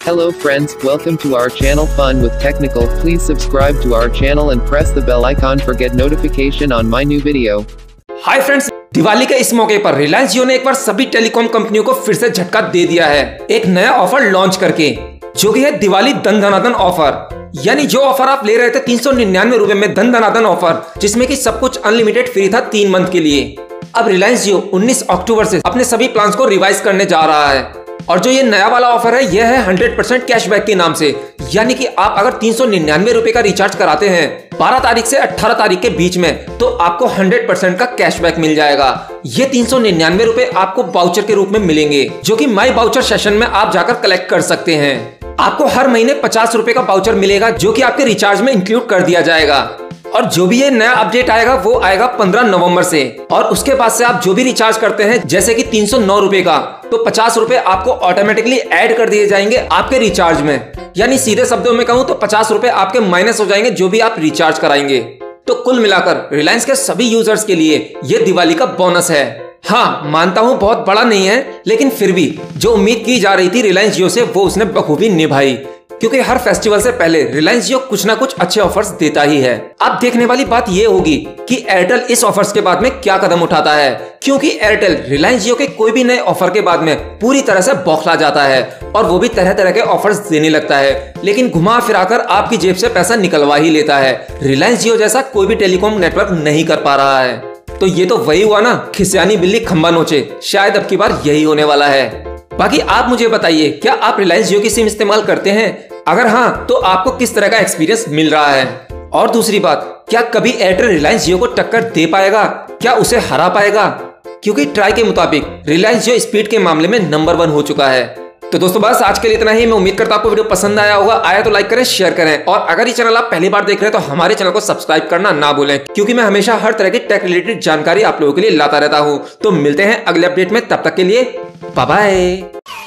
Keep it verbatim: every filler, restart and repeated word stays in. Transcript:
Hello friends, welcome to our channel Fun with Technical. Please subscribe to our channel and press the bell icon for get notification on my new video. Hi friends, Diwali के इस मौके पर रिलायंस जियो ने एक बार सभी telecom कंपनियों को फिर से झटका दे दिया है एक नया ऑफर लॉन्च करके, जो कि है दिवाली धन धना धन ऑफर। यानी जो ऑफर आप ले रहे थे तीन सौ निन्यानवे रुपए में धन धना धन ऑफर, जिसमें कि सब कुछ अनलिमिटेड फ्री था तीन मंथ के लिए। अब रिलायंस जियो उन्नीस अक्टूबर से अपने सभी प्लान्स को रिवाइज करने जा रहा है। और जो ये नया वाला ऑफर है यह है हंड्रेड परसेंट कैशबैक के नाम से। यानी कि आप अगर तीन सौ निन्यानवे रुपए का रिचार्ज कराते हैं बारह तारीख से अठारह तारीख के बीच में, तो आपको हंड्रेड परसेंट का कैशबैक मिल जाएगा। ये तीन सौ निन्यानवे रुपए आपको वाउचर के रूप में मिलेंगे, जो कि माई वाउचर सेशन में आप जाकर कलेक्ट कर सकते हैं। आपको हर महीने पचास रुपए का वाउचर मिलेगा, जो कि आपके रिचार्ज में इंक्लूड कर दिया जाएगा। और जो भी ये नया अपडेट आएगा वो आएगा पंद्रह नवंबर से। और उसके बाद से आप जो भी रिचार्ज करते हैं, जैसे कि तीन सौ नौ रुपए का, तो पचास रुपए आपको ऑटोमेटिकली ऐड कर दिए जाएंगे आपके रिचार्ज में। यानी सीधे शब्दों में कहूं तो पचास रुपए आपके माइनस हो जाएंगे जो भी आप रिचार्ज कराएंगे। तो कुल मिलाकर रिलायंस के सभी यूजर्स के लिए ये दिवाली का बोनस है। हाँ, मानता हूं बहुत बड़ा नहीं है, लेकिन फिर भी जो उम्मीद की जा रही थी रिलायंस जियो से वो उसने बखूबी निभाई। क्योंकि हर फेस्टिवल से पहले रिलायंस जियो कुछ ना कुछ अच्छे ऑफर्स देता ही है। अब देखने वाली बात ये होगी कि एयरटेल इस ऑफर्स के बाद में क्या कदम उठाता है, क्योंकि एयरटेल रिलायंस जियो के कोई भी नए ऑफर के बाद में पूरी तरह से बौखला जाता है और वो भी तरह तरह के ऑफर्स देने लगता है, लेकिन घुमा फिराकर आपकी जेब से पैसा निकलवा ही लेता है। रिलायंस जियो जैसा कोई भी टेलीकॉम नेटवर्क नहीं कर पा रहा है। तो ये तो वही हुआ ना, खिसियानी बिल्ली खंबा नोचे। शायद अब की बार यही होने वाला है। बाकी आप मुझे बताइए, क्या आप रिलायंस जियो की सिम इस्तेमाल करते हैं? अगर हाँ, तो आपको किस तरह का एक्सपीरियंस मिल रहा है? और दूसरी बात, क्या कभी एयरटेल रिलायंस जियो को टक्कर दे पाएगा? क्या उसे हरा पाएगा? क्योंकि ट्राई के मुताबिक रिलायंस जियो स्पीड के मामले में नंबर वन हो चुका है। तो दोस्तों बस आज के लिए इतना ही। मैं उम्मीद करता हूं आपको वीडियो पसंद आया होगा। आया तो लाइक करें, शेयर करें, और अगर ये चैनल आप पहली बार देख रहे हैं तो हमारे चैनल को सब्सक्राइब करना ना भूलें, क्योंकि मैं हमेशा हर तरह की टेक रिलेटेड जानकारी आप लोगों के लिए लाता रहता हूं। तो मिलते हैं अगले अपडेट में, तब तक के लिए बाय बाय।